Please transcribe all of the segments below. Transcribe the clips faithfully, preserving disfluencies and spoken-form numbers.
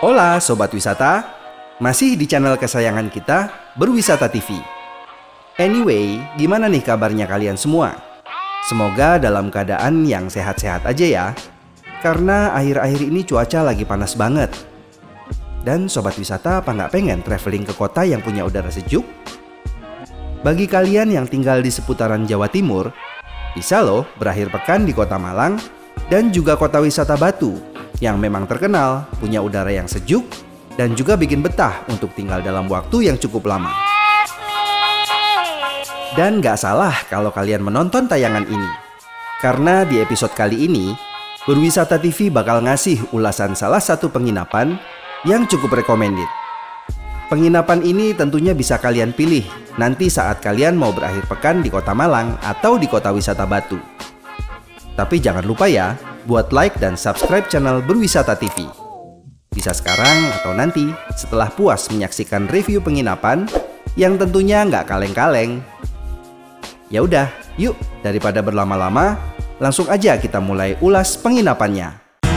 Hola Sobat Wisata, masih di channel kesayangan kita, Berwisata T V. Anyway, gimana nih kabarnya kalian semua? Semoga dalam keadaan yang sehat-sehat aja ya. Karena akhir-akhir ini cuaca lagi panas banget. Dan Sobat Wisata apa nggak pengen traveling ke kota yang punya udara sejuk? Bagi kalian yang tinggal di seputaran Jawa Timur, bisa loh berakhir pekan di Kota Malang dan juga kota wisata Batu yang memang terkenal punya udara yang sejuk dan juga bikin betah untuk tinggal dalam waktu yang cukup lama. Dan gak salah kalau kalian menonton tayangan ini, karena di episode kali ini Berwisata T V bakal ngasih ulasan salah satu penginapan yang cukup recommended. Penginapan ini tentunya bisa kalian pilih nanti saat kalian mau berakhir pekan di Kota Malang atau di kota wisata Batu. Tapi jangan lupa ya, buat like dan subscribe channel Berwisata T V. Bisa sekarang atau nanti setelah puas menyaksikan review penginapan yang tentunya nggak kaleng-kaleng. Ya udah, yuk daripada berlama-lama, langsung aja kita mulai ulas penginapannya.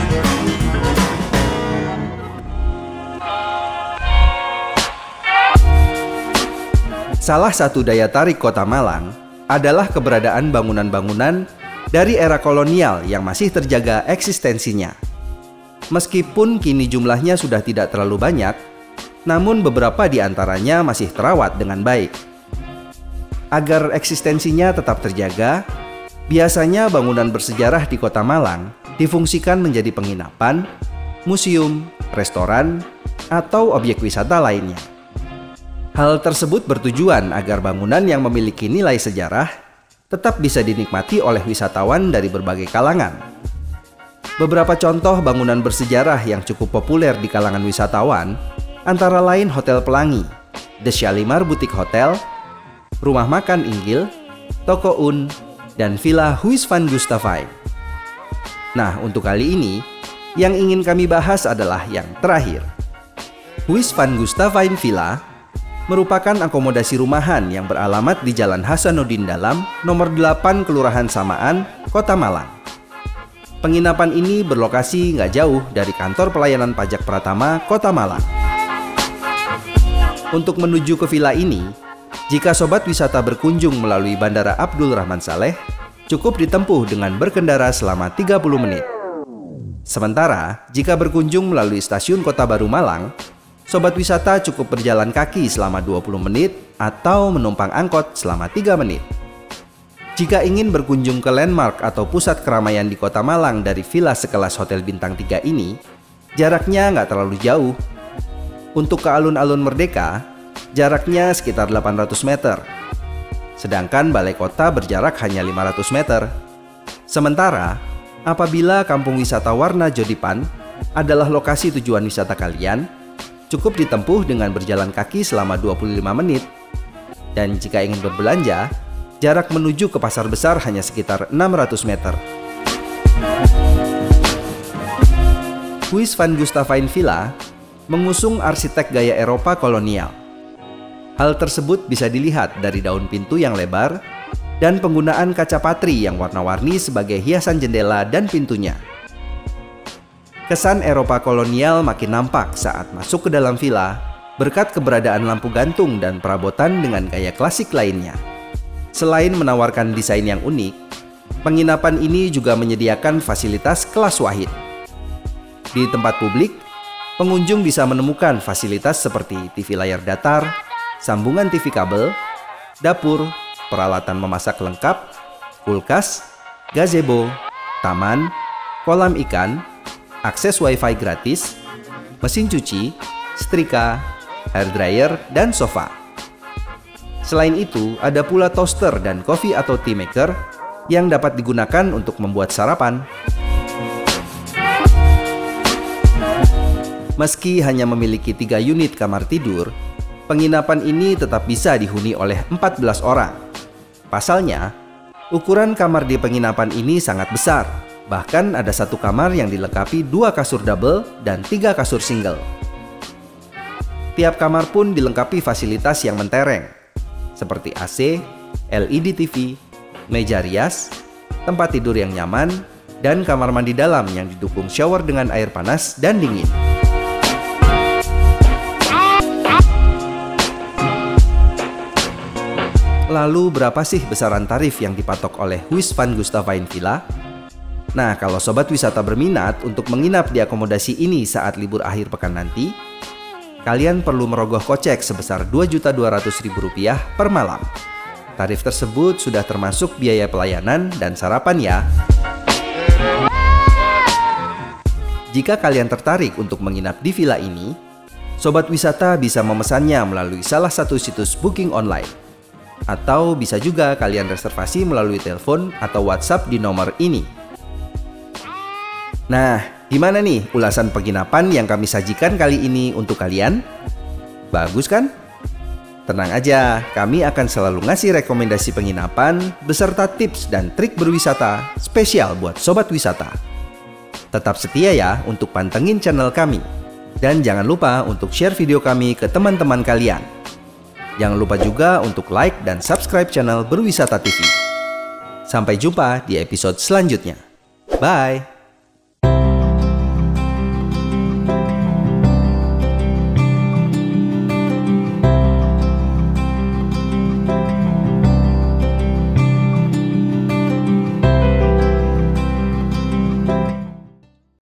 Salah satu daya tarik Kota Malang adalah keberadaan bangunan-bangunan dari era kolonial yang masih terjaga eksistensinya. Meskipun kini jumlahnya sudah tidak terlalu banyak, namun beberapa di antaranya masih terawat dengan baik. Agar eksistensinya tetap terjaga, biasanya bangunan bersejarah di Kota Malang difungsikan menjadi penginapan, museum, restoran, atau objek wisata lainnya. Hal tersebut bertujuan agar bangunan yang memiliki nilai sejarah tetap bisa dinikmati oleh wisatawan dari berbagai kalangan. Beberapa contoh bangunan bersejarah yang cukup populer di kalangan wisatawan antara lain Hotel Pelangi, The Shalimar Boutique Hotel, Rumah Makan Inggil, Toko Un, dan Villa Huis van Gustafswijk. Nah, untuk kali ini yang ingin kami bahas adalah yang terakhir. Huis van Gustafswijk Villa merupakan akomodasi rumahan yang beralamat di Jalan Hasanuddin Dalam, nomor delapan, Kelurahan Samaan, Kota Malang. Penginapan ini berlokasi nggak jauh dari kantor pelayanan pajak Pratama, Kota Malang. Untuk menuju ke villa ini, jika sobat wisata berkunjung melalui Bandara Abdul Rahman Saleh, cukup ditempuh dengan berkendara selama tiga puluh menit. Sementara, jika berkunjung melalui stasiun Kota Baru Malang, sobat wisata cukup berjalan kaki selama dua puluh menit atau menumpang angkot selama tiga menit. Jika ingin berkunjung ke landmark atau pusat keramaian di Kota Malang dari villa sekelas Hotel Bintang tiga ini, jaraknya nggak terlalu jauh. Untuk ke alun-alun Merdeka, jaraknya sekitar delapan ratus meter. Sedangkan Balai Kota berjarak hanya lima ratus meter. Sementara, apabila Kampung Wisata Warna Jodipan adalah lokasi tujuan wisata kalian, cukup ditempuh dengan berjalan kaki selama dua puluh lima menit. Dan jika ingin berbelanja, jarak menuju ke pasar besar hanya sekitar enam ratus meter. Huis van Gustafswijk Villa mengusung arsitek gaya Eropa kolonial. Hal tersebut bisa dilihat dari daun pintu yang lebar dan penggunaan kaca patri yang warna-warni sebagai hiasan jendela dan pintunya. Kesan Eropa kolonial makin nampak saat masuk ke dalam villa berkat keberadaan lampu gantung dan perabotan dengan gaya klasik lainnya. Selain menawarkan desain yang unik, penginapan ini juga menyediakan fasilitas kelas wahid. Di tempat publik, pengunjung bisa menemukan fasilitas seperti T V layar datar, sambungan T V kabel, dapur, peralatan memasak lengkap, kulkas, gazebo, taman, kolam ikan, akses wifi gratis, mesin cuci, setrika, hair dryer, dan sofa. Selain itu, ada pula toaster dan coffee atau tea maker yang dapat digunakan untuk membuat sarapan. Meski hanya memiliki tiga unit kamar tidur, penginapan ini tetap bisa dihuni oleh empat belas orang. Pasalnya, ukuran kamar di penginapan ini sangat besar. Bahkan ada satu kamar yang dilengkapi dua kasur double dan tiga kasur single. Tiap kamar pun dilengkapi fasilitas yang mentereng, seperti A C, L E D T V, meja rias, tempat tidur yang nyaman, dan kamar mandi dalam yang didukung shower dengan air panas dan dingin. Lalu berapa sih besaran tarif yang dipatok oleh Huis van Gustavain Villa? Nah, kalau sobat wisata berminat untuk menginap di akomodasi ini saat libur akhir pekan nanti, kalian perlu merogoh kocek sebesar dua juta dua ratus ribu rupiah per malam. Tarif tersebut sudah termasuk biaya pelayanan dan sarapan ya. Jika kalian tertarik untuk menginap di villa ini, sobat wisata bisa memesannya melalui salah satu situs booking online. Atau bisa juga kalian reservasi melalui telepon atau WhatsApp di nomor ini. Nah, gimana nih ulasan penginapan yang kami sajikan kali ini untuk kalian? Bagus kan? Tenang aja, kami akan selalu ngasih rekomendasi penginapan beserta tips dan trik berwisata spesial buat sobat wisata. Tetap setia ya untuk pantengin channel kami. Dan jangan lupa untuk share video kami ke teman-teman kalian. Jangan lupa juga untuk like dan subscribe channel Berwisata T V. Sampai jumpa di episode selanjutnya. Bye!